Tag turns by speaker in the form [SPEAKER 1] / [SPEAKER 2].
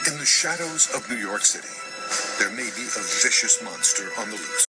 [SPEAKER 1] In the shadows of New York City, there may be a vicious monster on the loose.